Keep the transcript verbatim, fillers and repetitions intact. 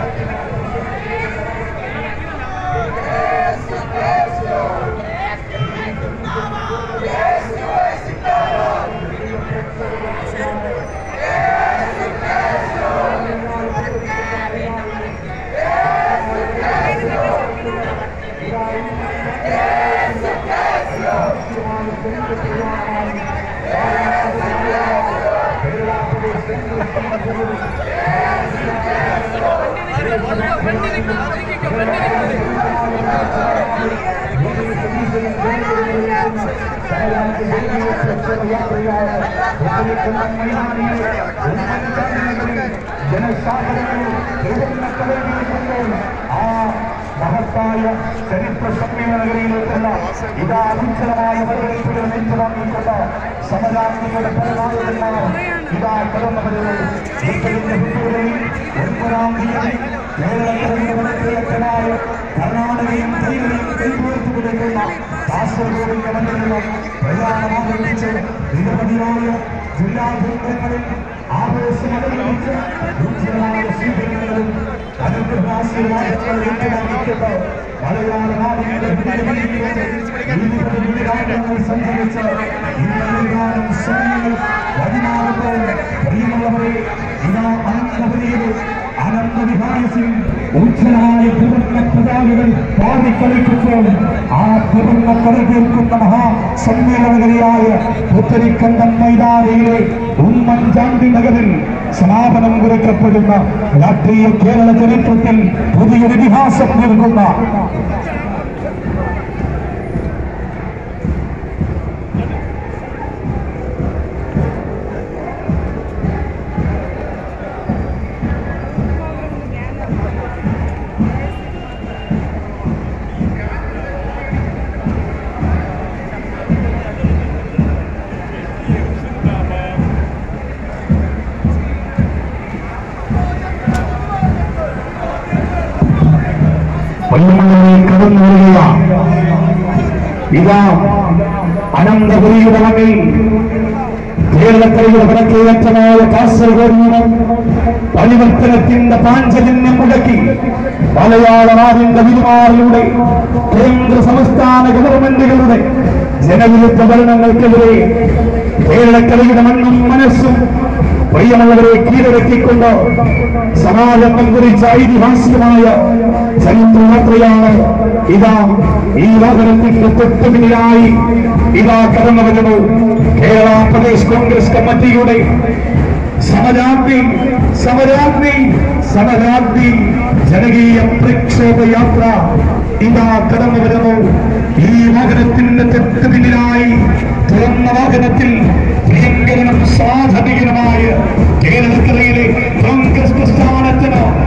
മഹത്തായ ചരിത്ര സമ്മേളനങ്ങളിലേക്കുള്ള ഇതാ അനിശ്ചലമായ വരവേൽപ്പുകൾ ഏറ്റുവാങ്ങിക്കൊണ്ട് സമരാജ്ഞികളുടെ പരമാവധിമാർ ഇതാ കടന്നു വരുന്നത്. ഒൻപതാം തീയതി കേരളത്തിലെ കർണാടകയും തെലുങ്കും കൈകോർത്തു കൊടുക്കുന്ന കാസർഗോഡിന്റെ മണ്ണിൽ പ്രധാനമാകർഷിച്ച് നിരവധിയായ ജില്ലാ കേന്ദ്രങ്ങളിൽ ആവേശമകർഷിച്ച് ഉജ്ജ്വലമായ സ്വീകരണങ്ങളും അനുഗ്രഹാശീർവാദങ്ങൾ ഏറ്റുവാങ്ങിക്കൊണ്ട് മലയാള നാടിന്റെ സഞ്ചരിച്ച് ഇന്നൊരുകാലം സമയങ്ങൾ പതിനാറുമ്പോൾ പ്രിയമുള്ളവരെ ഇതാ അനന്തപുരിയിൽ അനന്തവിഹാരത്തിൽ ഉജ്ജ്വലമായ ത്രിവർണ്ണ പതാകകൾ പാടിക്കളിക്കുമ്പോൾ ആ ത്രിവർണ്ണ കടകേൽക്കുന്ന മഹാസമ്മേളനകരിയായ പുത്തരിക്കണ്ടം മൈതാനിയിലെ ഉമ്മൻചാണ്ടി നഗറിൽ സമാപനം കുറിക്കപ്പെടുന്ന രാഷ്ട്രീയ കേരള ചരിത്രത്തിൽ പുതിയൊരു ഇതിഹാസം തീർക്കുന്ന കടന്നു വരിക. ഇതാ അനന്തപുരിയുടെ മണ്ണിൽ കേരളക്കരയുടെ വടക്കേയറ്റമായ കാസർഗോഡ് നിന്ന് പരിവർത്തനത്തിന്റെ പാഞ്ചജന്യം മുടക്കി മലയാള നാടിന്റെ വിരുമാറിലൂടെ കേന്ദ്ര സംസ്ഥാന ഗവൺമെന്റുകളുടെ ജനവിരുദ്ധ ഭരണങ്ങൾക്കെതിരെ കേരളക്കരയുടെ മണ്ണും മനസ്സും പ്രിയമുള്ളവരെ കീഴടക്കിക്കൊണ്ട് സമാജം കുറിച്ച ഐതിഹാസികമായ ചരിത്രയാത്രയാണ് ഇതാ ഈ വാഹനത്തിന്റെ തൊട്ടുപിന്നിലായി ഇതാ കടന്നു വരുന്നു. കേരള പ്രദേശ് കോൺഗ്രസ് കമ്മിറ്റിയുടെ സമരാഗ്നി സമരാഗ്നി സമരാഗ്നി ജനകീയ പ്രക്ഷോഭ യാത്ര ഇതാ കടന്നു വരുന്നു. ഈ വാഹനത്തിന്റെ തൊട്ടുപിന്നിലായി തുറന്ന വാഹനത്തിൽ ഭയങ്കരനും സാധനീയനുമായ കേരളക്കരയിലെ കോൺഗ്രസ് പ്രസ്ഥാനത്തിന്